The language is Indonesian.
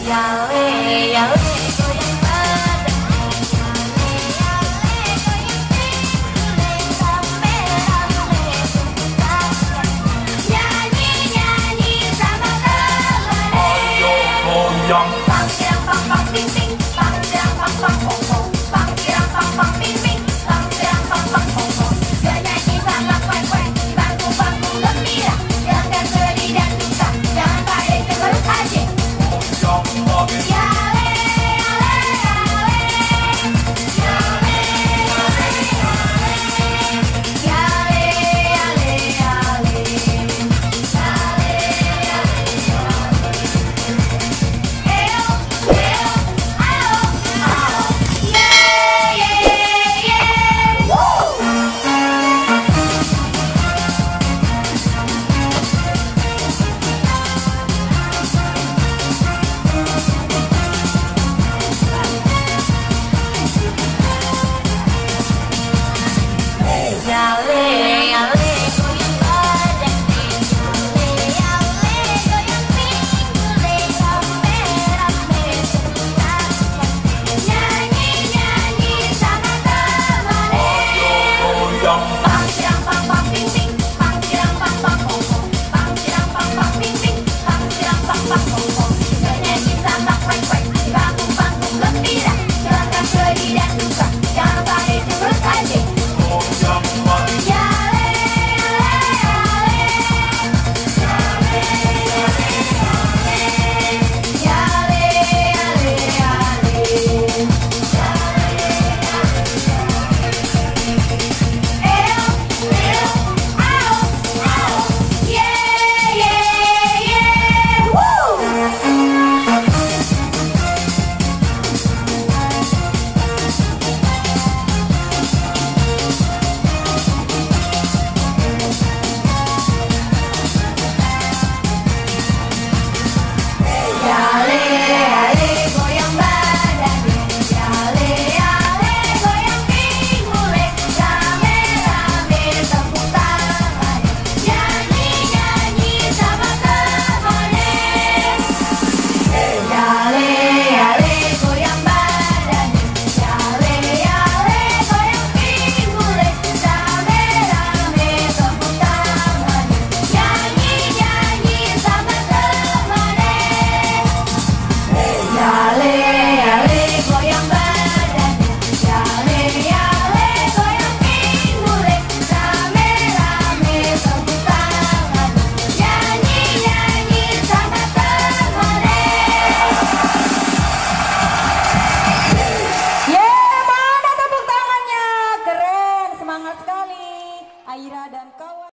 Yale, yale, goyang badan. Yale, yale, goyang pinggul, rame-rame semuanya. Nyanyi, nyanyi sama teman. Ayo goyang. Pang pirang pang pang ping ping, pang pirang pang pang pong pong, pang pirang pang pang ping ping, pang pirang pang pang pong pong. Bernyanyi sama kuek-kuek di bangku-bangku gembira, hilangkan sedih dan duka, jangan panik terus aja. Goyang lagi. Yale, yale, yale, yale, yale, yale, yale, yale, Eyo, eyo, ayo, ayo, yeah, yeah, yeah, woo! Yale, yale, goyang badan. Yale, goyang pinggul, rame-rame semuanya. Nyanyi, nyanyi sama teman. Ayo goyang. Pang pirang pang pang ping ping, pang pirang pang pang pong pong, pang pirang pang pang ping ping, pang pirang pang pang pong pong. Bernyanyi sama kuek-kuek di bangku-bangku gembira, hilangkan sedih dan duka, jangan panik terus aja. Goyang lagi. Yale, yale, yale, yale, yale, eyo, eyo, ayo, ayo, yeah, yeah, yeah, woo! Yale, yale, goyang badan. Yale, yale, goyang pinggul, rame-rame tepuk tangan. Nyanyi, nyanyi sama teman. Yale, yale, goyang badan. Yale, yale, goyang pinggul, rame-rame tepuk tangan. Nyanyi, nyanyi sama teman. Yale, yale, goyang badan. Yale, yale, goyang pinggul, rame-rame tepuk tangan. Nyanyi, nyanyi sama teman. Mana tepuk tangannya? Keren, semangat sekali. Aira dan kawan.